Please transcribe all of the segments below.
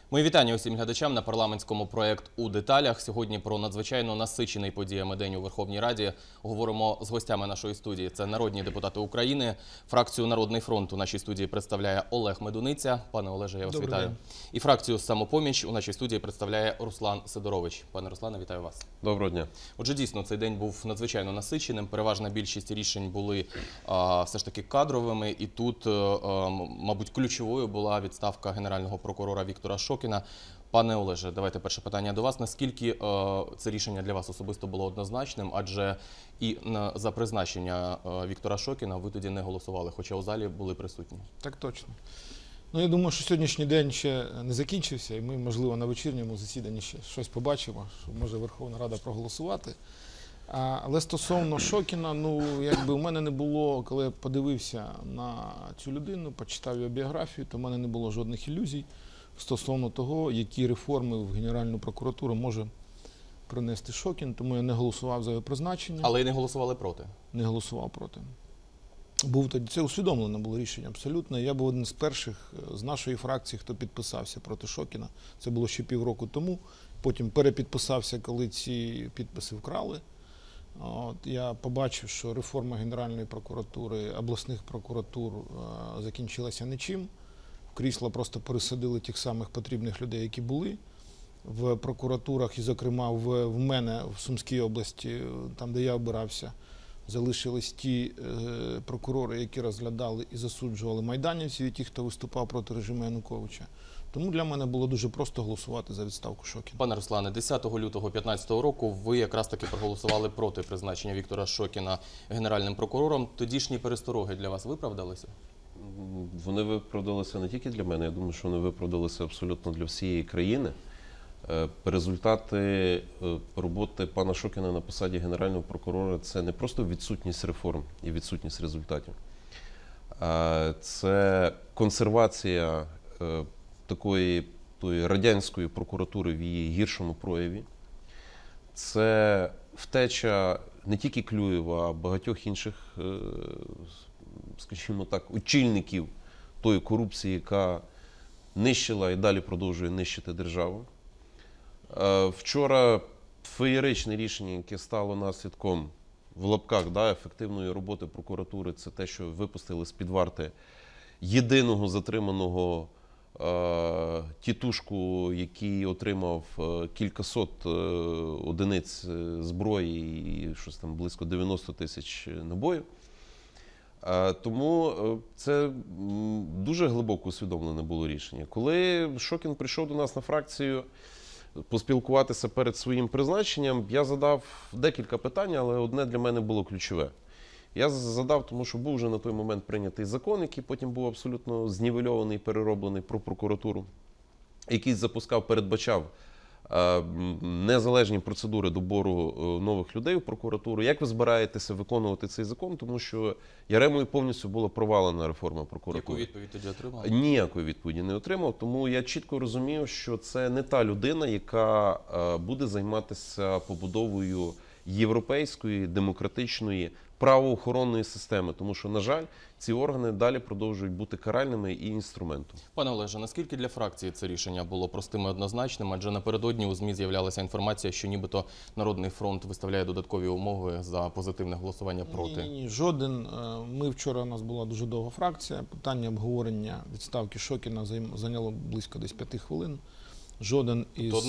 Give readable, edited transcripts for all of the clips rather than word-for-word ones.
Мої вітання усім глядачам на парламентському проєкт «У деталях». Сьогодні про надзвичайно насичений подіями день у Верховній Раді говоримо з гостями нашої студії. Це народні депутати України. Фракцію «Народний фронт» у нашій студії представляє Олег Медуниця. Пане Олеже, я вас вітаю. І фракцію «Самопоміч» у нашій студії представляє Руслан Сидорович. Пане Руслане, вітаю вас. Доброго дня. Отже, дійсно, цей день був надзвичайно насиченим. Переважна більшість рішень були все ж таки кадровими. І тут, мабуть, ключовою була відставка генерального прокурора Віктора Шокіна. Пане Олеже, давайте перше питання до вас. Наскільки це рішення для вас особисто було однозначним? Адже і за призначення Віктора Шокіна ви тоді не голосували, хоча у залі були присутні. Так точно. Ну, я думаю, що сьогоднішній день ще не закінчився, і ми, можливо, на вечірньому засіданні ще щось побачимо, що може Верховна Рада проголосувати. Але стосовно Шокіна, ну, якби у мене не було, коли я подивився на цю людину, почитав його біографію, то в мене не було жодних ілюзій стосовно того, які реформи в Генеральну прокуратуру може принести Шокін, тому я не голосував за його призначення. Але й не голосували проти? Не голосував проти. Був тоді, це усвідомлене було рішення абсолютно. Я був один з перших з нашої фракції, хто підписався проти Шокіна. Це було ще півроку тому. Потім перепідписався, коли ці підписи вкрали. Я побачив, що реформа Генеральної прокуратури, обласних прокуратур закінчилася нічим. В крісло просто пересадили тих самих потрібних людей, які були в прокуратурах, і, зокрема, в мене в Сумській області, там, де я обирався, залишились ті прокурори, які розглядали і засуджували майданівців, і ті, хто виступав проти режиму Януковича. Тому для мене було дуже просто голосувати за відставку Шокіна. Пане Руслане, 10 лютого 2015 року ви якраз таки проголосували проти призначення Віктора Шокіна генеральним прокурором. Тодішні перестороги для вас виправдалися? Вони виправдалися не тільки для мене, я думаю, що вони виправдалися абсолютно для всієї країни. Результати роботи пана Шокіна на посаді генерального прокурора – це не просто відсутність реформ і відсутність результатів. Це консервація такої радянської прокуратури в її гіршому прояві. Це втеча не тільки Клюєва, а багатьох інших, скажімо так, очільників тої корупції, яка нищила і далі продовжує нищити державу. Вчора феєричне рішення, яке стало наслідком в лапках ефективної роботи прокуратури, це те, що випустили з-під варти єдиного затриманого тітушку, який отримав кількасот одиниць зброї і щось там близько 90 тисяч набоїв. Тому це дуже глибоко усвідомлене було рішення. Коли Шокін прийшов до нас на фракцію поспілкуватися перед своїм призначенням, я задав декілька питань, але одне для мене було ключове. Я задав, тому що був вже на той момент прийнятий закон, який потім був абсолютно знівельований, перероблений про прокуратуру, який передбачав незалежні процедури добору нових людей у прокуратуру. Як ви збираєтеся виконувати цей закон? Тому що Яремою повністю була провалена реформа прокуратури. Яку відповідь тоді отримали? Ніякої відповіді не отримав, тому я чітко розумів, що це не та людина, яка буде займатися побудовою європейської, демократичної, правоохоронної системи, тому що, на жаль, ці органи далі продовжують бути каральними і інструментом. Пане Олеже, наскільки для фракції це рішення було простим і однозначним? Адже напередодні у ЗМІ з'являлася інформація, що нібито Народний фронт виставляє додаткові умови за позитивне голосування проти. Ні, жоден. Ми вчора, у нас була дуже довга фракція, питання обговорення відставки Шокіна зайняло близько десь 5 хвилин. Жоден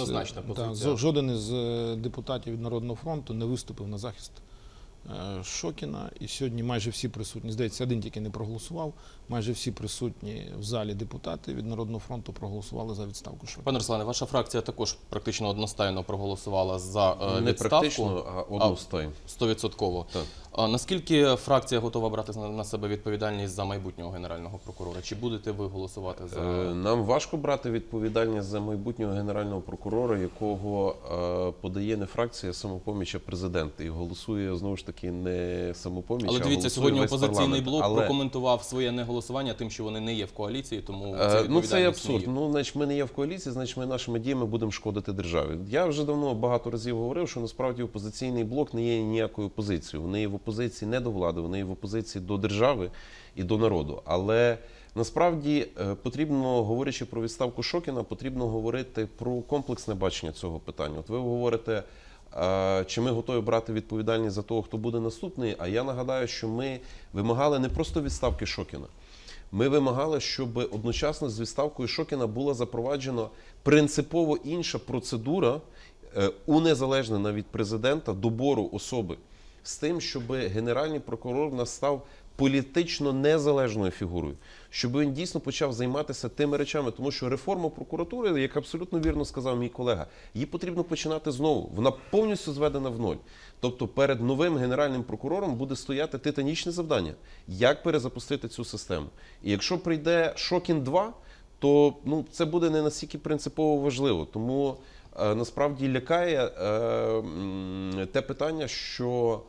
із депутатів від Народного фронту не виступив на захист Шокіна. І сьогодні майже всі присутні, здається, один тільки не проголосував, майже всі присутні в залі депутати від Народного фронту проголосували за відставку Шокіна. Пане Руслане, ваша фракція також практично одностайно проголосувала за відставку. Не практично, а одностайно. 100%. Наскільки фракція готова брати на себе відповідальність за майбутнього генерального прокурора? Чи будете ви голосувати за... Нам важко брати відповідальність за майбутнього генерального прокурора, якого подає не фракція «Самопоміч», а президент. І голосує, знову ж таки не «Самопоміч», Але а дивіться, голосує сьогодні весь опозиційний парламент. блок Але... прокоментував своє неголосування тим, що вони не є в коаліції, тому це Ну, це є відповідальність абсурд. не є. Ну, значить, ми не є в коаліції, значить, ми нашими діями будемо шкодити державі. Я вже давно багато разів говорив, що насправді опозиційний блок не є ніякою опозицією. Вони є в опозиції не до влади, вони є в опозиції до держави і до народу. Але насправді потрібно, говорячи про відставку Шокіна, потрібно говорити про комплексне бачення цього питання. От ви говорите, чи ми готові брати відповідальність за того, хто буде наступний, а я нагадаю, що ми вимагали не просто відставки Шокіна. Ми вимагали, щоб одночасно з відставкою Шокіна була запроваджена принципово інша процедура, унезалежнена від президента, добору особи, з тим, щоб Генеральний прокурор в нас став політично незалежною фігурою, щоб він дійсно почав займатися тими речами, тому що реформа прокуратури, як абсолютно вірно сказав мій колега, її потрібно починати знову. Вона повністю зведена в ноль. Тобто перед новим генеральним прокурором буде стояти титанічне завдання, як перезапустити цю систему. І якщо прийде Шокін 2, то це буде не настільки принципово важливо. Тому насправді лякає те питання, що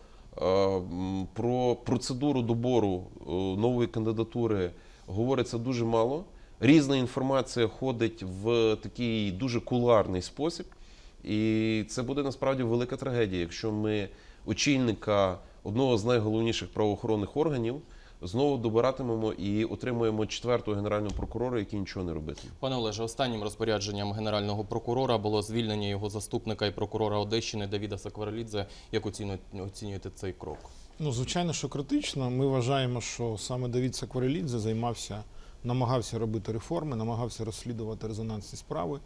про процедуру добору нової кандидатури говориться дуже мало. Різна інформація ходить в такий дуже кулуарний спосіб. І це буде насправді велика трагедія, якщо ми очільника одного з найголовніших правоохоронних органів знову добиратимемо і отримуємо 4-го генерального прокурора, який нічого не робитиме. Пане Олеже, останнім розпорядженням генерального прокурора було звільнення його заступника і прокурора Одещини Давіда Сакварелідзе. Як оцінюєте цей крок? Ну, звичайно, що критично. Ми вважаємо, що саме Давід Сакварелідзе намагався робити реформи, намагався розслідувати резонансні справи.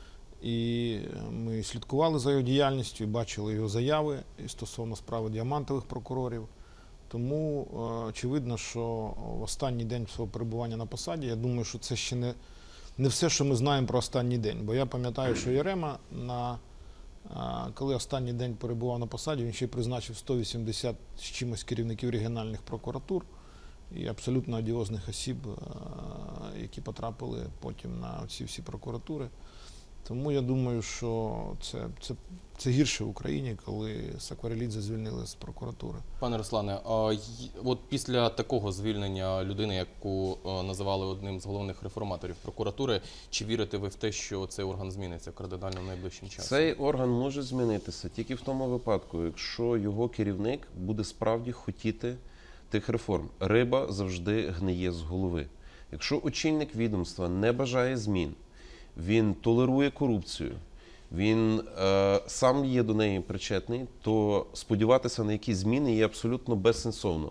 І ми слідкували за його діяльністю, бачили його заяви стосовно справи діамантових прокурорів. Тому очевидно, що в останній день свого перебування на посаді, я думаю, що це ще не все, що ми знаємо про останній день. Бо я пам'ятаю, що Ярема, коли останній день перебував на посаді, він ще й призначив 180 з чимось керівників регіональних прокуратур і абсолютно одіозних осіб, які потрапили потім на ці всі прокуратури. Тому я думаю, що це гірше в Україні, коли Сакварелідзе звільнили з прокуратури. Пане Руслане, от після такого звільнення людини, яку називали одним з головних реформаторів прокуратури, чи вірите ви в те, що цей орган зміниться кардинально в найближчим часом? Цей орган може змінитися тільки в тому випадку, якщо його керівник буде справді хотіти тих реформ. Риба завжди гниє з голови. Якщо очільник відомства не бажає змін, він толерує корупцію, він сам є до неї причетний, то сподіватися на якісь зміни є абсолютно безсенсовно.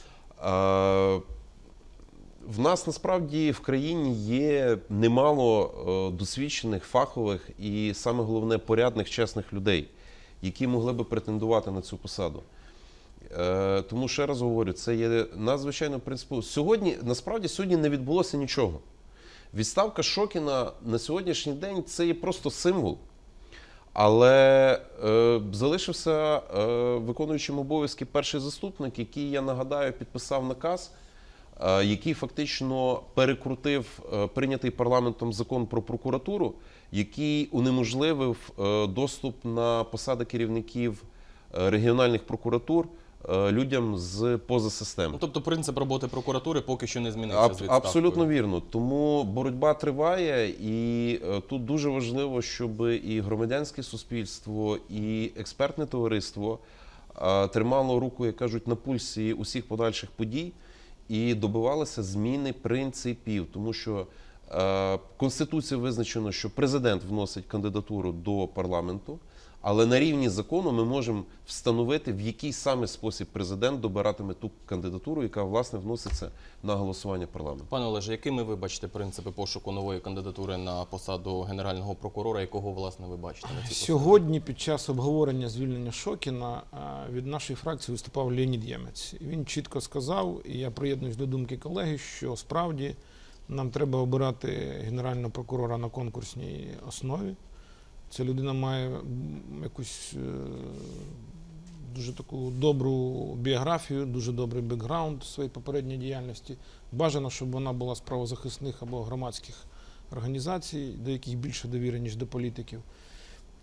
В нас насправді в країні є немало досвідчених, фахових і, саме головне, порядних, чесних людей, які могли би претендувати на цю посаду. Тому, ще раз говорю, це є надзвичайно принципово. Насправді сьогодні не відбулося нічого. Відставка Шокіна на сьогоднішній день – це є просто символ. Але залишився виконуючим обов'язки перший заступник, який, я нагадаю, підписав наказ, який фактично перекрутив прийнятий парламентом закон про прокуратуру, який унеможливив доступ на посади керівників регіональних прокуратур людям з поза системи. Тобто принцип роботи прокуратури поки що не змінився з відставкою? Абсолютно вірно. Тому боротьба триває, і тут дуже важливо, щоб і громадянське суспільство, і експертне товариство тримало руку, як кажуть, на пульсі усіх подальших подій і добивалося зміни принципів. Тому що Конституцією визначено, що президент вносить кандидатуру до парламенту, але на рівні закону ми можемо встановити, в який саме спосіб президент добиратиме ту кандидатуру, яка, власне, вноситься на голосування парламенту. Пане Олеже, якими ви бачите принципи пошуку нової кандидатури на посаду генерального прокурора, якого, власне, ви бачите на цій посаді? Сьогодні під час обговорення звільнення Шокіна від нашої фракції виступав Леонід Ємець. Він чітко сказав, і я приєднуюсь до думки колеги, що справді нам треба обирати генерального прокурора на конкурсній основі. Ця людина має якусь дуже таку добру біографію, дуже добрий бекграунд своєї попередньої діяльності. Бажано, щоб вона була з правозахисних або громадських організацій, до яких більше довіри, ніж до політиків.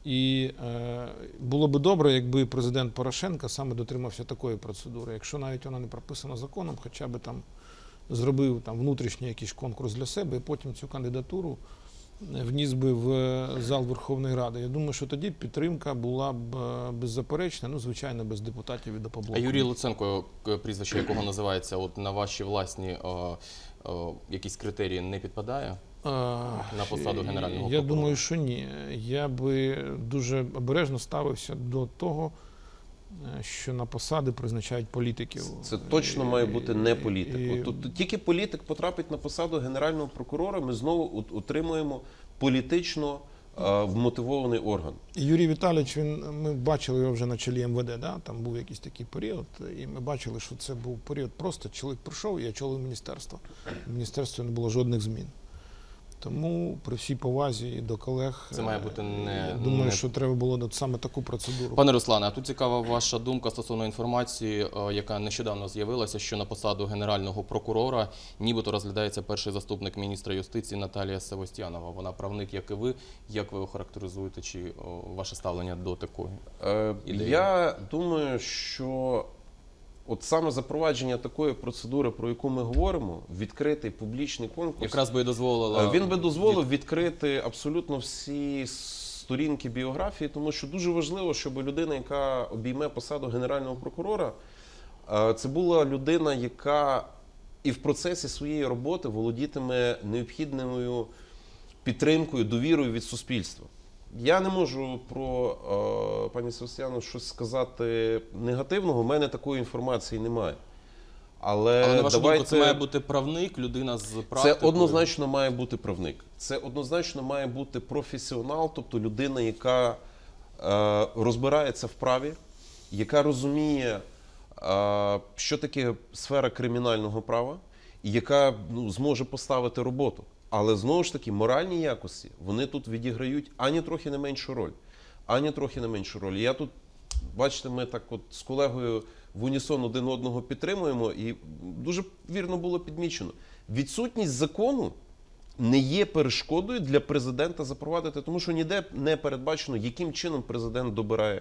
І було би добре, якби президент Порошенко саме дотримався такої процедури. Якщо навіть вона не прописана законом, хоча б там зробив там внутрішній якийсь конкурс для себе і потім цю кандидатуру вніс би в зал Верховної Ради. Я думаю, що тоді підтримка була б беззаперечна, ну, звичайно, без депутатів від ОПОБЛОКу. А Юрій Луценко, прізвище якого називається, от на ваші власні якісь критерії не підпадає на посаду генерального прокурора? Я думаю, що ні. Я би дуже обережно ставився до того, що на посади призначають політиків. Це точно має бути не політик. Тобто тільки політик потрапить на посаду генерального прокурора, ми знову отримуємо політично вмотивований орган. Юрій Віталійович, ми бачили його вже на чолі МВД, да? Там був якийсь такий період, і ми бачили, що це був період просто, чоловік прийшов, і очолив міністерство. В міністерстві не було жодних змін. Тому при всій повазі до колег, це має бути думаю, що треба було саме таку процедуру. Пане Руслане, а тут цікава ваша думка стосовно інформації, яка нещодавно з'явилася, що на посаду генерального прокурора нібито розглядається перший заступник міністра юстиції Наталія Севостьянова. Вона правник, як і ви. Як ви охарактеризуєте, чи ваше ставлення до такої ідеї? Я думаю, що от саме запровадження такої процедури, про яку ми говоримо, відкритий публічний конкурс, якраз би і дозволило... Він би дозволив відкрити абсолютно всі сторінки біографії, тому що дуже важливо, щоб людина, яка обійме посаду генерального прокурора, це була людина, яка і в процесі своєї роботи володітиме необхідною підтримкою, довірою від суспільства. Я не можу про пані Севостьянову щось сказати негативного, в мене такої інформації немає. Але на вашу думку, це має бути правник, людина з практикою? Це однозначно має бути правник. Це однозначно має бути професіонал, тобто людина, яка розбирається в праві, яка розуміє, що таке сфера кримінального права, і яка зможе поставити роботу. Але, знову ж таки, моральні якості, вони тут відіграють ані трохи не меншу роль. Ані трохи не меншу роль. Я тут, бачите, ми так от з колегою в унісон один одного підтримуємо, і дуже вірно було підмічено. Відсутність закону не є перешкодою для президента запровадити, тому що ніде не передбачено, яким чином президент добирає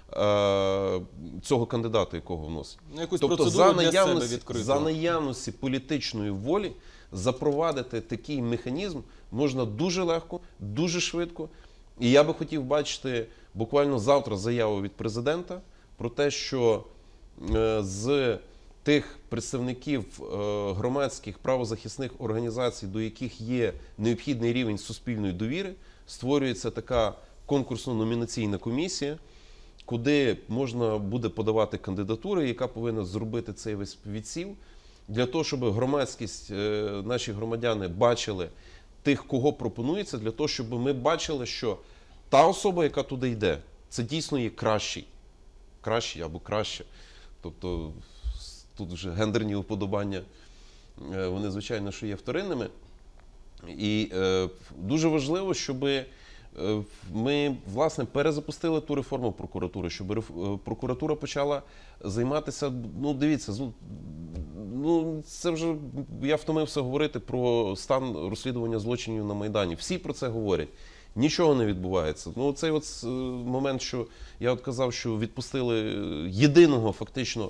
цього кандидата, якого вносить. Тобто за наявності політичної волі запровадити такий механізм можна дуже легко, дуже швидко. І я би хотів бачити буквально завтра заяву від президента про те, що з тих представників громадських правозахисних організацій, до яких є необхідний рівень суспільної довіри, створюється така конкурсно-номінаційна комісія, куди можна буде подавати кандидатури, яка повинна зробити цей весь відсів, для того, щоб громадськість, наші громадяни бачили тих, кого пропонується, для того, щоб ми бачили, що та особа, яка туди йде, це дійсно є кращий або краще. Тобто тут вже гендерні уподобання, вони, звичайно, що є вторинними. І дуже важливо, щоб ми, власне, перезапустили ту реформу прокуратури, щоб прокуратура почала займатися, дивіться, це вже, я втомився говорити про стан розслідування злочинів на Майдані. Всі про це говорять. Нічого не відбувається. Цей от момент, що я казав, що відпустили єдиного фактично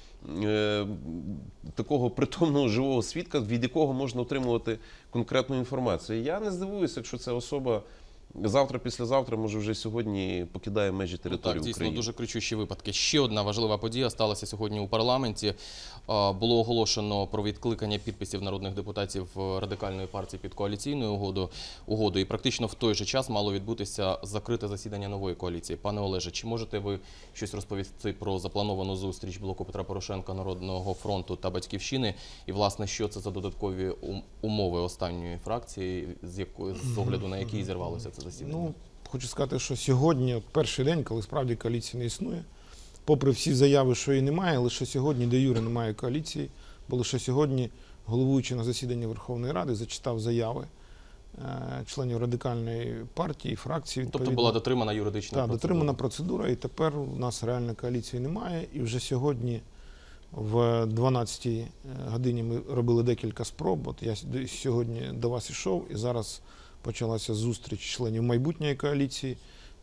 такого притомного живого свідка, від якого можна отримувати конкретну інформацію. Я не здивуюся, якщо ця особа завтра, післязавтра, може вже сьогодні покидає межі території України. Дійсно, дуже кричущі випадки. Ще одна важлива подія сталася сьогодні у парламенті. Було оголошено про відкликання підписів народних депутатів Радикальної партії під коаліційною угодою. І практично в той же час мало відбутися закрите засідання нової коаліції. Пане Олеже, чи можете ви щось розповісти про заплановану зустріч блоку Петра Порошенка, Народного фронту та Батьківщини? І, власне, що це за додаткові умови останньої фракції, з огляду на які зірвалося це засідання? Хочу сказати, що сьогодні, перший день, коли справді коаліції не існує, попри всі заяви, що її немає, лише сьогодні де юре немає коаліції, бо лише сьогодні головуючий на засіданні Верховної Ради зачитав заяви членів Радикальної партії, фракції. Тобто була дотримана юридична процедура? Так, дотримана процедура, і тепер у нас реальної коаліції немає. І вже сьогодні в 12-й годині ми робили декілька спроб. От я сьогодні до вас йшов, і зараз почалася зустріч членів майбутньої коаліції,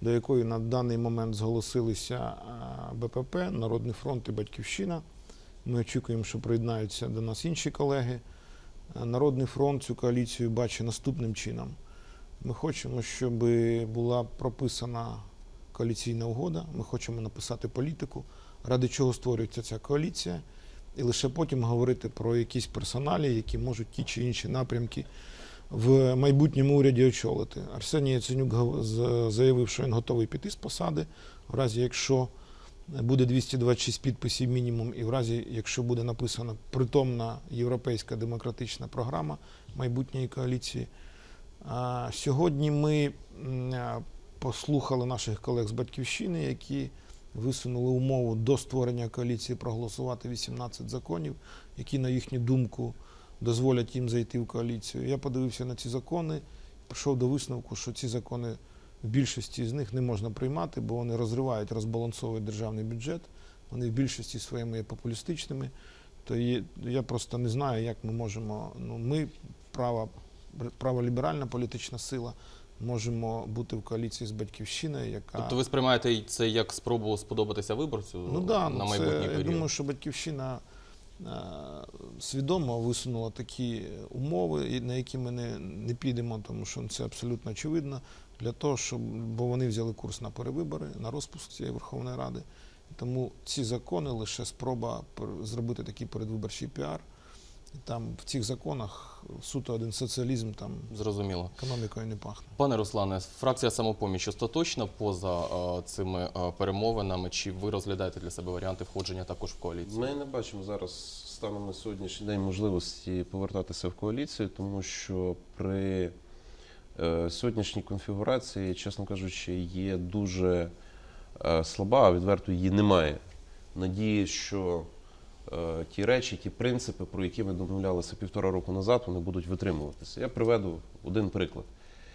до якої на даний момент зголосилися БПП, Народний фронт і Батьківщина. Ми очікуємо, що приєднаються до нас інші колеги. Народний фронт цю коаліцію бачить наступним чином. Ми хочемо, щоб була прописана коаліційна угода, ми хочемо написати політику, ради чого створюється ця коаліція, і лише потім говорити про якісь персоналі, які можуть ті чи інші напрямки в майбутньому уряді очолити. Арсеній Яценюк заявив, що він готовий піти з посади, в разі якщо буде 226 підписів мінімум, і в разі якщо буде написана притомна європейська демократична програма майбутньої коаліції. Сьогодні ми послухали наших колег з Батьківщини, які висунули умову до створення коаліції проголосувати 18 законів, які, на їхню думку, дозволять їм зайти в коаліцію. Я подивився на ці закони, прийшов до висновку, що ці закони в більшості з них не можна приймати, бо вони розривають, розбалансовують державний бюджет, вони в більшості своєму є популістичними. То я просто не знаю, як ми можемо, ми, праволіберальна політична сила, можемо бути в коаліції з Батьківщиною, яка... Тобто ви сприймаєте це як спробу сподобатися виборцю на майбутній період? Я думаю, що Батьківщина свідомо висунула такі умови, на які ми не підемо, тому що це абсолютно очевидно, для того, бо вони взяли курс на перевибори, на розпуск цієї Верховної Ради. Тому ці закони лише спроба зробити такий передвиборчий піар. І там в цих законах суто один соціалізм, там зрозуміло. Економікою не пахне. Пане Руслане, фракція «Самопоміч» остаточно поза цими перемовинами, чи ви розглядаєте для себе варіанти входження також в коаліцію? Ми не бачимо зараз станом на сьогоднішній день можливості повертатися в коаліцію, тому що при сьогоднішній конфігурації, чесно кажучи, є дуже слаба, а відверто її немає. Надії, що ті речі, ті принципи, про які ми домовлялися 1,5 року назад, вони будуть витримуватися. Я приведу один приклад.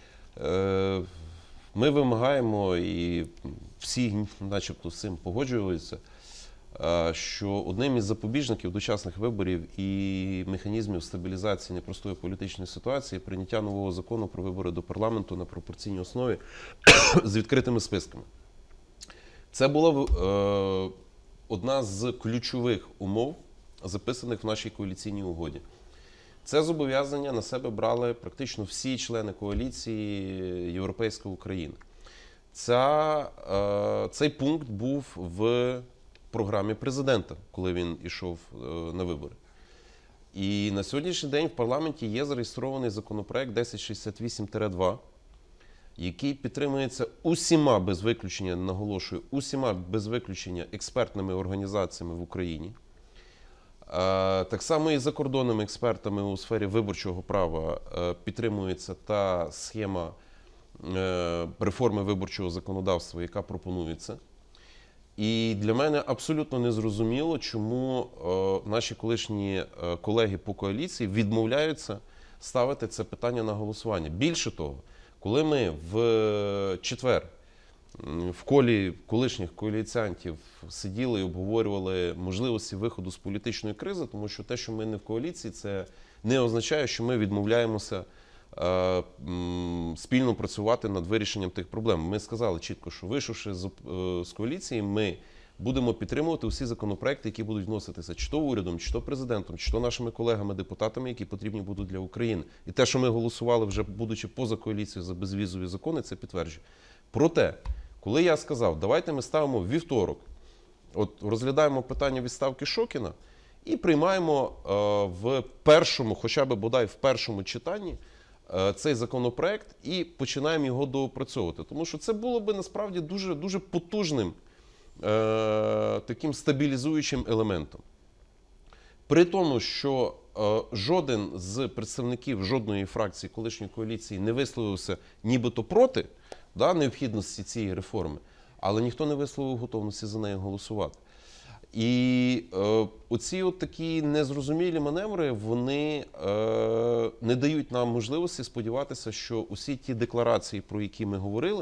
Ми вимагаємо, і всі начебто з цим погоджуються, що одним із запобіжників дочасних виборів і механізмів стабілізації непростої політичної ситуації є прийняття нового закону про вибори до парламенту на пропорційній основі з відкритими списками. Це була одна з ключових умов, записаних в нашій коаліційній угоді. Це зобов'язання на себе брали практично всі члени коаліції «Європейська Україна». Цей пункт був в програмі президента, коли він йшов на вибори. І на сьогоднішній день в парламенті є зареєстрований законопроект 1068-2, який підтримується усіма без виключення, наголошую, усіма без виключення експертними організаціями в Україні. Так само і закордонними експертами у сфері виборчого права підтримується та схема реформи виборчого законодавства, яка пропонується. І для мене абсолютно незрозуміло, чому наші колишні колеги по коаліції відмовляються ставити це питання на голосування. Більше того, коли ми в четвер в колі колишніх коаліціантів сиділи і обговорювали можливості виходу з політичної кризи, тому що те, що ми не в коаліції, це не означає, що ми відмовляємося спільно працювати над вирішенням тих проблем. Ми сказали чітко, що вийшовши з коаліції, ми будемо підтримувати усі законопроекти, які будуть вноситися чи то урядом, чи то президентом, чи то нашими колегами-депутатами, які потрібні будуть для України. І те, що ми голосували, вже будучи поза коаліцією за безвізові закони, це підтверджує. Проте, коли я сказав, давайте ми ставимо в вівторок, розглядаємо питання відставки Шокіна і приймаємо в першому, хоча б бодай в першому читанні, цей законопроект і починаємо його доопрацьовувати. Тому що це було би насправді дуже, дуже потужним таким стабілізуючим елементом. При тому, що жоден з представників жодної фракції колишньої коаліції не висловився нібито проти необхідності цієї реформи, але ніхто не висловив готовності за неї голосувати. І оці такі незрозумілі маневри, вони не дають нам можливості сподіватися, що усі ті декларації, про які ми говорили,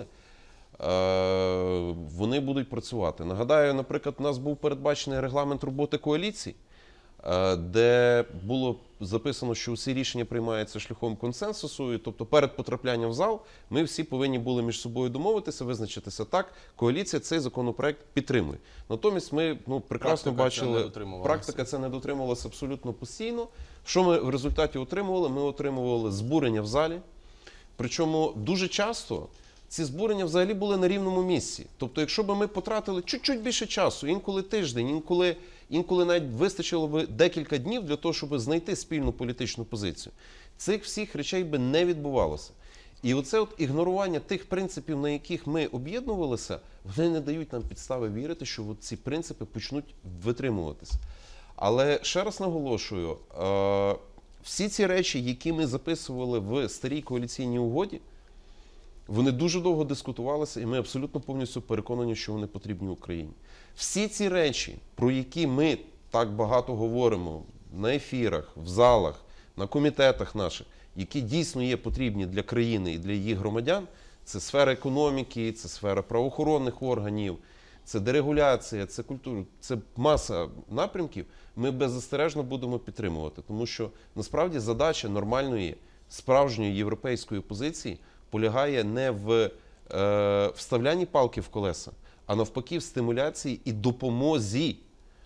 вони будуть працювати. Нагадаю, наприклад, у нас був передбачений регламент роботи коаліції, де було записано, що усі рішення приймаються шляхом консенсусу, і, тобто перед потраплянням в зал ми всі повинні були між собою домовитися, визначитися так, коаліція цей законопроект підтримує. Натомість ми прекрасно бачили, практика це не дотримувалася абсолютно постійно. Що ми в результаті отримували? Ми отримували збурення в залі, причому дуже часто ці збурення взагалі були на рівному місці. Тобто, якщо б ми потратили чуть-чуть більше часу, інколи тиждень, інколи навіть вистачило б декілька днів для того, щоб знайти спільну політичну позицію, цих всіх речей би не відбувалося. І оце ігнорування тих принципів, на яких ми об'єднувалися, вони не дають нам підстави вірити, що ці принципи почнуть витримуватися. Але ще раз наголошую, всі ці речі, які ми записували в старій коаліційній угоді, вони дуже довго дискутувалися, і ми абсолютно повністю переконані, що вони потрібні Україні. Всі ці речі, про які ми так багато говоримо на ефірах, в залах, на комітетах наших, які дійсно є потрібні для країни і для її громадян, це сфера економіки, це сфера правоохоронних органів, це дерегуляція, це культура, це маса напрямків, ми беззастережно будемо підтримувати. Тому що насправді задача нормальної, справжньої європейської позиції полягає не в вставлянні палки в колеса, а навпаки в стимуляції і допомозі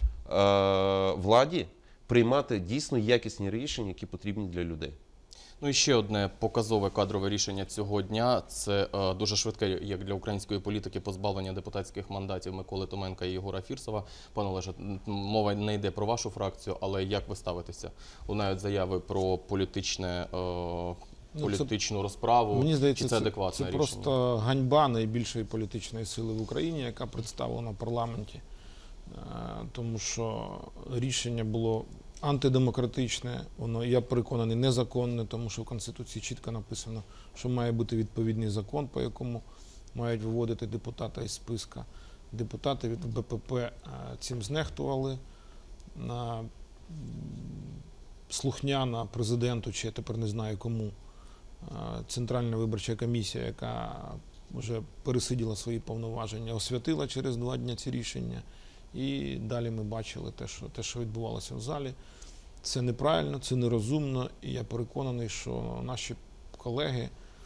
владі приймати дійсно якісні рішення, які потрібні для людей. Ну і ще одне показове кадрове рішення цього дня – це дуже швидке, як для української політики, позбавлення депутатських мандатів Миколи Томенка і Єгора Фірсова. Пане Олеже, мова не йде про вашу фракцію, але як ви ставитеся? Лунають заяви про політичну розправу. Мені здається, чи це адекватне рішення? Це просто ганьба найбільшої політичної сили в Україні, яка представлена в парламенті. Тому що рішення було антидемократичне, воно, я переконаний, незаконне, тому що в Конституції чітко написано, що має бути відповідний закон, по якому мають виводити депутата із списка. Депутати від БПП цим знехтували. Слухняна президенту, чи я тепер не знаю кому, Центральна виборча комісія, яка вже пересиділа свої повноваження, освятила через 2 дні ці рішення. І далі ми бачили те, що відбувалося в залі. Це неправильно, це нерозумно, і я переконаний, що наші колеги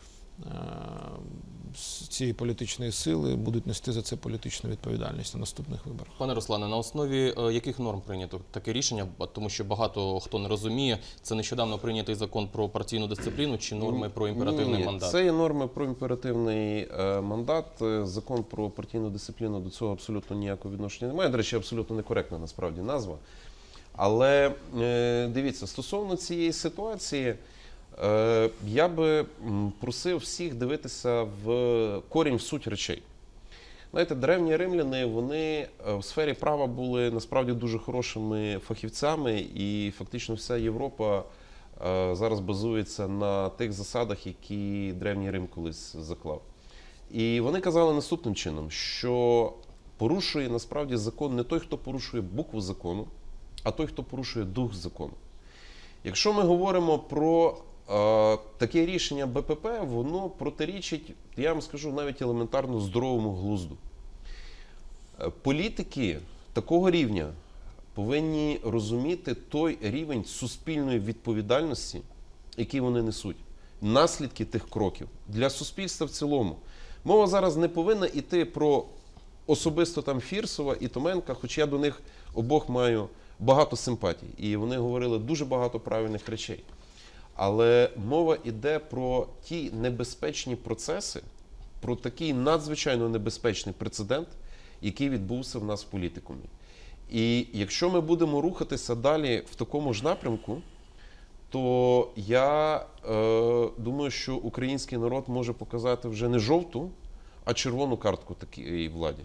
з цієї політичної сили будуть нести за це політичну відповідальність на наступних виборах. Пане Руслане, на основі яких норм прийнято таке рішення? Тому що багато хто не розуміє, це нещодавно прийнятий закон про партійну дисципліну чи норми про імперативний мандат? Це є норми про імперативний мандат. Закон про партійну дисципліну до цього абсолютно ніякого відношення не має. До речі, абсолютно некоректна насправді назва. Але дивіться, стосовно цієї ситуації, я би просив всіх дивитися в корінь, в суть речей. Знаєте, древні римляни, вони в сфері права були насправді дуже хорошими фахівцями, і фактично вся Європа зараз базується на тих засадах, які Древній Рим колись заклав. І вони казали наступним чином, що порушує насправді закон не той, хто порушує букву закону, а той, хто порушує дух закону. Якщо ми говоримо про таке рішення БПП, воно протирічить, я вам скажу, навіть елементарно здоровому глузду. Політики такого рівня повинні розуміти той рівень суспільної відповідальності, який вони несуть, наслідки тих кроків для суспільства в цілому. Мова зараз не повинна йти про особисто там Фірсова і Томенка, хоч я до них обох маю багато симпатій, і вони говорили дуже багато правильних речей. Але мова йде про ті небезпечні процеси, про такий надзвичайно небезпечний прецедент, який відбувся в нас в політикумі. І якщо ми будемо рухатися далі в такому ж напрямку, то я думаю, що український народ може показати вже не жовту, а червону картку такій владі.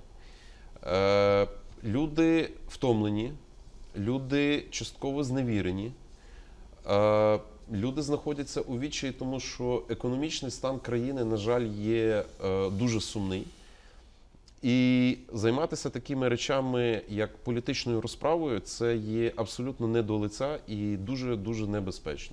Люди втомлені, люди частково зневірені, люди знаходяться у відчаї, тому що економічний стан країни, на жаль, є дуже сумний. І займатися такими речами, як політичною розправою, це є абсолютно не до лиця і дуже-дуже небезпечно.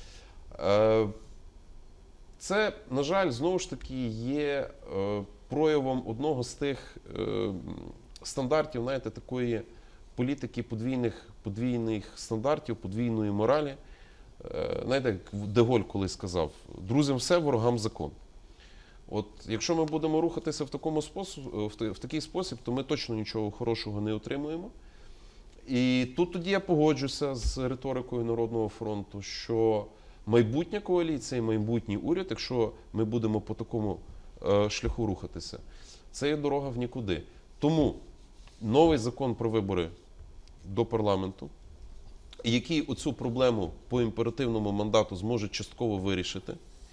Це, на жаль, знову ж таки є проявом одного з тих стандартів, знаєте, такої політики подвійних стандартів, подвійної моралі. Знаєте, як Де-Голь колись сказав: друзям все, ворогам закон. От якщо ми будемо рухатися в такий спосіб, то ми точно нічого хорошого не отримуємо. І тут тоді я погоджуся з риторикою Народного фронту, що майбутня коаліція, майбутній уряд, якщо ми будемо по такому шляху рухатися, це є дорога в нікуди. Тому новий закон про вибори до парламенту, який оцю проблему по імперативному мандату зможе частково вирішити,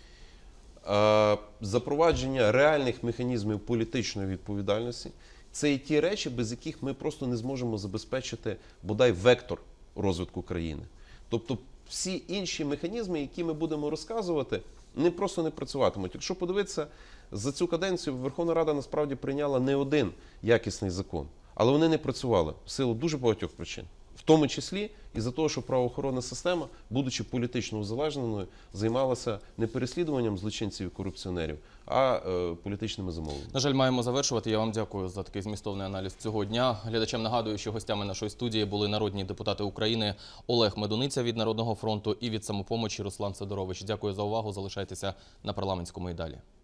запровадження реальних механізмів політичної відповідальності – це і ті речі, без яких ми просто не зможемо забезпечити бодай вектор розвитку країни. Тобто всі інші механізми, які ми будемо розказувати, просто не працюватимуть. Якщо подивитися, за цю каденцію Верховна Рада насправді прийняла не один якісний закон, але вони не працювали в силу дуже багатьох причин. В тому числі із-за того, що правоохоронна система, будучи політично узалежненою, займалася не переслідуванням злочинців і корупціонерів, а політичними замовленнями. На жаль, маємо завершувати. Я вам дякую за такий змістовний аналіз цього дня. Глядачам нагадую, що гостями нашої студії були народні депутати України Олег Медуниця від Народного фронту і від «Самопомочі» Руслан Сидорович. Дякую за увагу. Залишайтеся на парламентському і далі.